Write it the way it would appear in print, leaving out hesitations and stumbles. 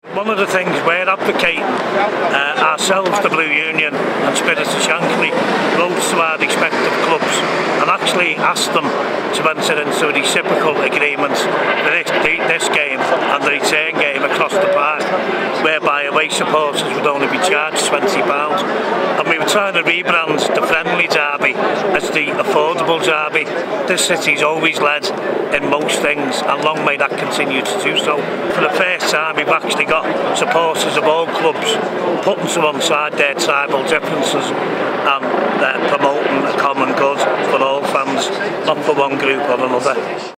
One of the things we're advocating, ourselves, the Blue Union and Spirits of Shankly, wrote to our respective clubs and actually asked them to enter into a reciprocal agreement for this game and the return game across the park, whereby away supporters would only be charged £20. And we were trying to rebrand the friendly derby as the affordable derby. This city's always led in most things, and long may that continue to do so. For the first time, we've actually got supporters of all clubs putting to one side their tribal differences and promoting a common good for all fans, not for one group or another.